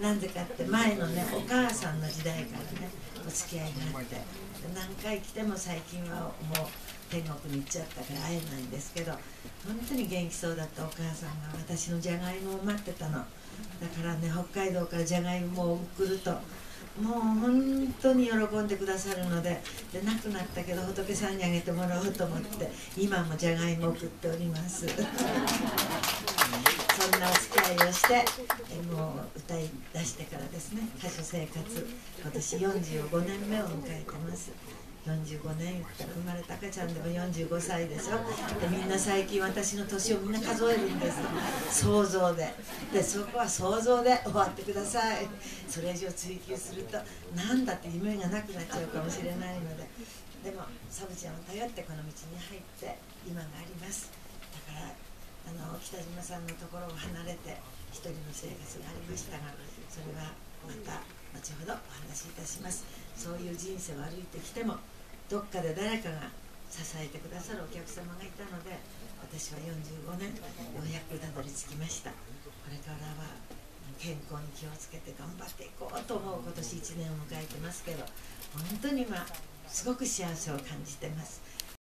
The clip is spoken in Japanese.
なんでかって前のねお母さんの時代からねお付き合いがあって、何回来ても最近はもう天国に行っちゃったから会えないんですけど、本当に元気そうだったお母さんが私のじゃがいもを待ってたの。だからね北海道からじゃがいもを送るともう本当に喜んでくださるので、亡くなったけど仏さんにあげてもらおうと思って今もじゃがいもを送っておりますそんなお付き合いをして、もう歌い出してからですね、歌手生活今年45年目を迎えてます。45年言ったら生まれた赤ちゃんでも45歳でしょ。でみんな最近私の年をみんな数えるんです、想像で。でそこは想像で終わってください。それ以上追求するとなんだって夢がなくなっちゃうかもしれないので、でもサブちゃんを頼ってこの道に入って今があります。だから北島さんのところを離れて一人の生活がありましたが、それはまた後ほどお話しいたします。そういう人生を歩いてきてもどっかで誰かが支えてくださるお客様がいたので、私は45年ようやくたどり着きました。これからは健康に気をつけて頑張っていこうと思う今年1年を迎えてますけど、本当に今すごく幸せを感じてます。